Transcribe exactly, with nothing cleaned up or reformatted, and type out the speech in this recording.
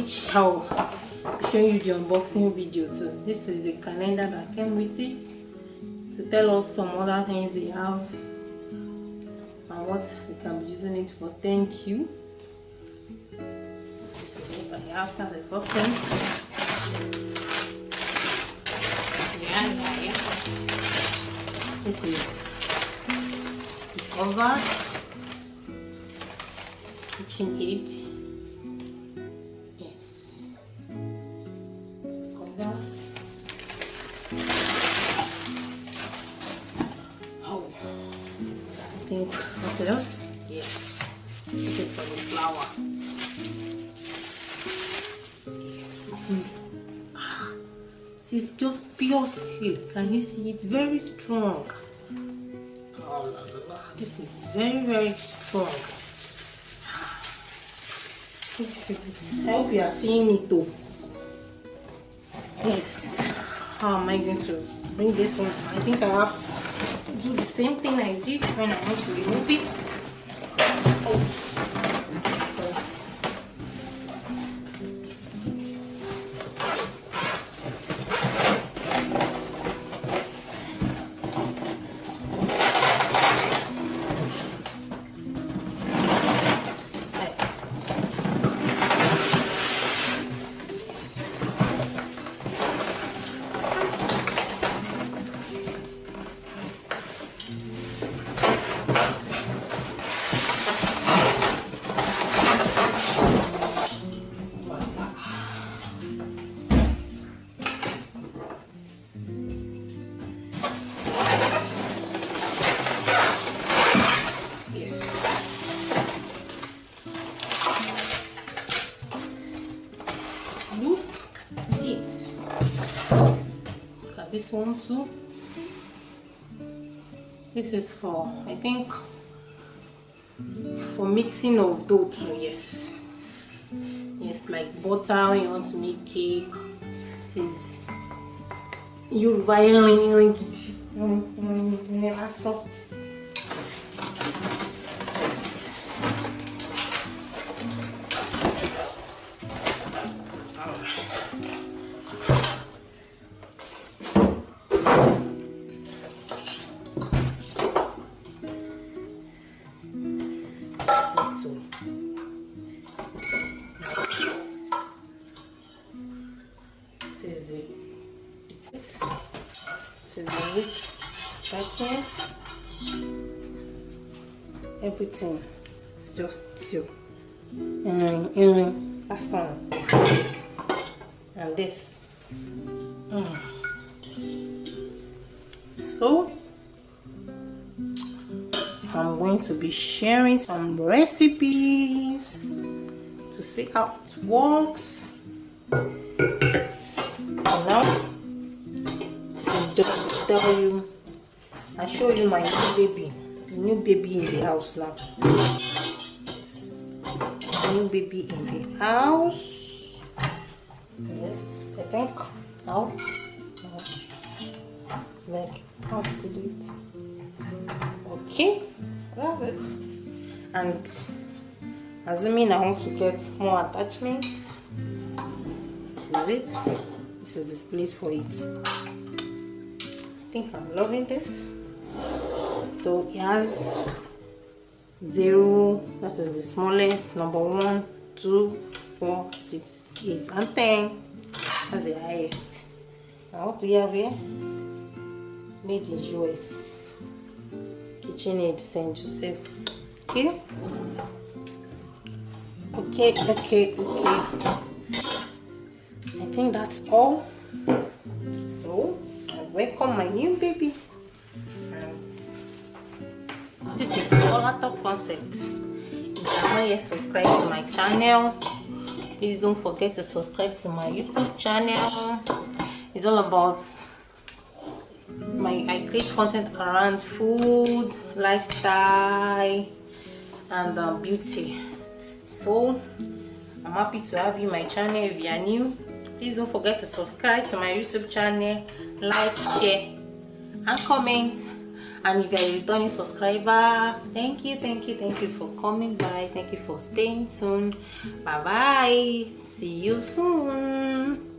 which I'll be showing you the unboxing video too. This is the calendar that came with it to tell us some other things they have and what we can be using it for. Thank you. This is what I have. That's the first thing. Yeah, yeah, yeah. This is the cover, kitchen aid. Yes, cover. Oh, I think what else? Yes, this is for the flower. Yes, it is. Ah, it is just pure steel. Can you see? It's very strong. Oh la la la! This is very very strong. I hope you are seeing it too. Yes. How am I going to bring this one? I think I have to do the same thing I did when I want to remove it. Oh. This one too. This is for, I think, for mixing of dough too. Yes, yes, like butter when you want to make cake. This is you buy it. This is the this is the wick attachment. Everything is just two. And, and that's one. And this. Mm. So I'm going to be sharing some recipes to see how it works. For now, this is just to tell you and show you my new baby, the new baby in the house now. Yes, new baby in the house. Yes, I think now it's like how to do it. Okay, that's it. And assuming I want to get more attachments, this is it. This is the place for it. I think I'm loving this. So it has zero, that is the smallest, number one, two, four, six, eight, and ten. That's the highest. Now what do you have here? Made in U S. KitchenAid Saint Joseph. Okay. Okay, okay, okay. I think that's all. So I welcome my new baby. And this is Color Top Concept. If you are not yet subscribed to my channel, please don't forget to subscribe to my YouTube channel. It's all about my I create content around food, lifestyle, and uh, beauty. So I'm happy to have you in my channel. If you are new, please don't forget to subscribe to my YouTube channel, like, share, and comment. And if you're a returning subscriber, thank you, thank you, thank you for coming by. Thank you for staying tuned. Bye bye. See you soon.